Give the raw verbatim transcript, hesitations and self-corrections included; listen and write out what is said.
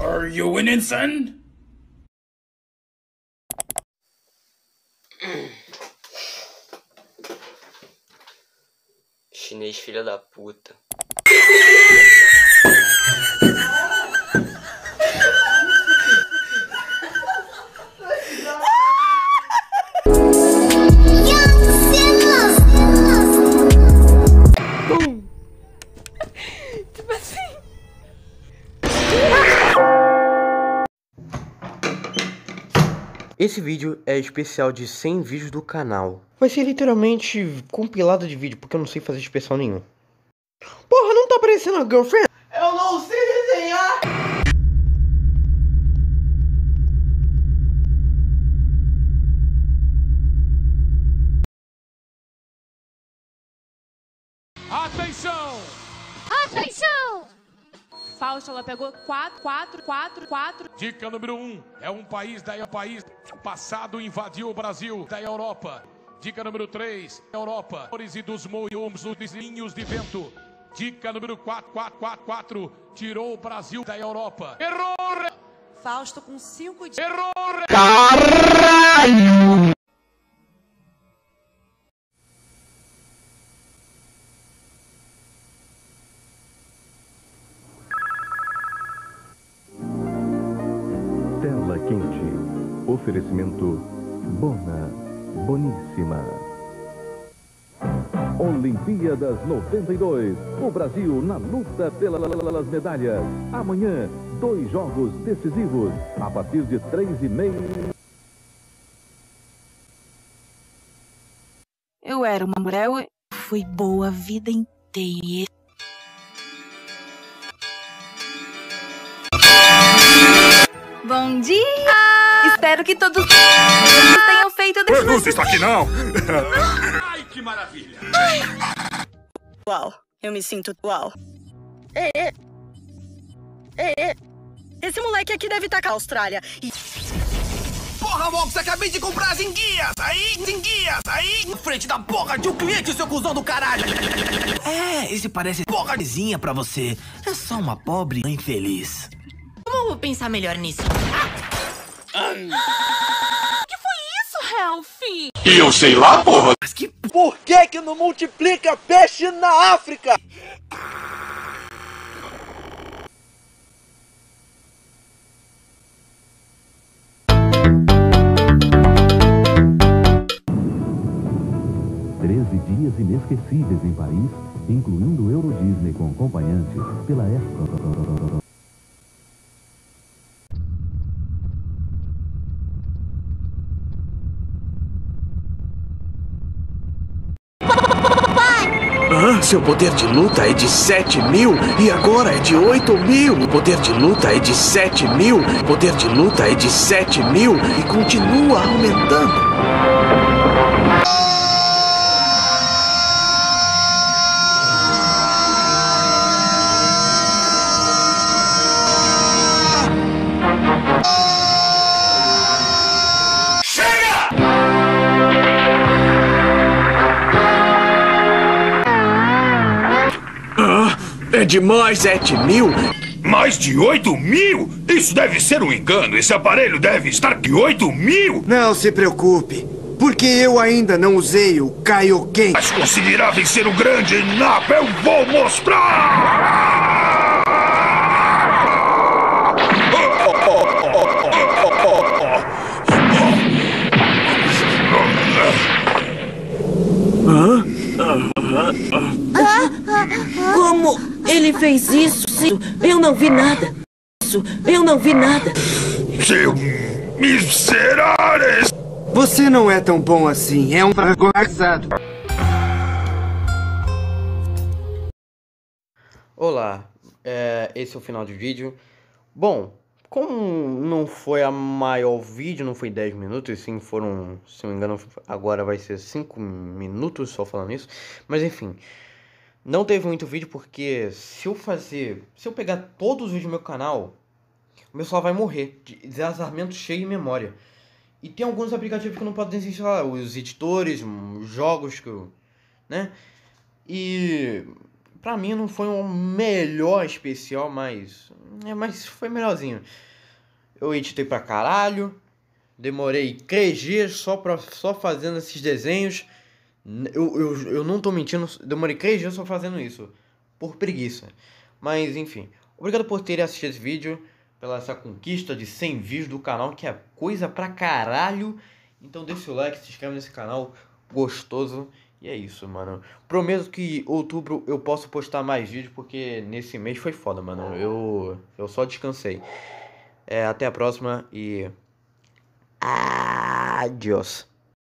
Are you winning, son? Chinês, filha da puta. Tipo assim. Esse vídeo é especial de cem vídeos do canal. Vai ser literalmente compilado de vídeo, porque eu não sei fazer especial nenhum. Porra, não tá aparecendo a girlfriend? Eu não sei desenhar! Atenção! Atenção! Fausto, ela pegou quatro, quatro, quatro, quatro. Dica número um. É um país da país passado invadiu o Brasil da Europa. Dica número três. Europa. E dos moiums, dos ninhos de vento. Dica número quatro, quatro, quatro, quatro. Tirou o Brasil da Europa. Errou! Fausto com cinco dias. Errou! Caralho! Tela quente. Oferecimento Bona, Boníssima. Olimpíadas noventa e dois. O Brasil na luta pelas medalhas. Amanhã, dois jogos decisivos. A partir de três e meia. Eu era uma mulher, eu fui boa a vida inteira. Bom dia! Espero que todos tenham feito... Pergunta isso aqui não! Ai, que maravilha! Uau, eu me sinto uau. Ei, ei. Ei, ei. Esse moleque aqui deve estar com a Austrália. E... Porra, Mox, acabei de comprar as enguias! Aí, enguias! Aí, na frente da porra de um cliente, seu cuzão do caralho! É, esse parece porrazinha pra você. É só uma pobre infeliz. Vamos pensar melhor nisso. O que foi isso, Ralphie? E eu sei lá, porra! Mas que... Por que que não multiplica peixe na África? treze dias inesquecíveis em Paris, incluindo o Euro Disney com acompanhantes pela época. Ah, seu poder de luta é de sete mil e agora é de oito mil. O poder de luta é de sete mil. O poder de luta é de sete mil e continua aumentando. É de mais sete mil? Mais de oito mil? Isso deve ser um engano. Esse aparelho deve estar de oito mil. Não se preocupe, porque eu ainda não usei o Kaioken. Mas conseguirá vencer o grande Napa. Eu vou mostrar! Como ele fez isso? Eu não vi nada. Eu não vi nada. Seu miserável! Você não é tão bom assim, é um fracassado. Olá, é, esse é o final do vídeo. Bom, como não foi a maior vídeo, não foi dez minutos, sim, foram, se não me engano, agora vai ser cinco minutos só falando isso. Mas enfim, não teve muito vídeo porque se eu fazer, se eu pegar todos os vídeos do meu canal, o meu celular vai morrer de desarmamento cheio em memória. E tem alguns aplicativos que eu não posso desinstalar, os editores, os jogos que eu, né? E pra mim não foi o melhor especial, mas... É, mas foi melhorzinho. Eu editei pra caralho. Demorei três dias só, pra, só fazendo esses desenhos. Eu, eu, eu não tô mentindo, demorei três dias só fazendo isso. Por preguiça. Mas enfim, obrigado por terem assistido esse vídeo. Pela essa conquista de cem views do canal, que é coisa pra caralho. Então deixa o like, se inscreve nesse canal gostoso. E é isso, mano. Prometo que outubro eu posso postar mais vídeos, porque nesse mês foi foda, mano. Eu, eu só descansei. É, até a próxima e... Adiós.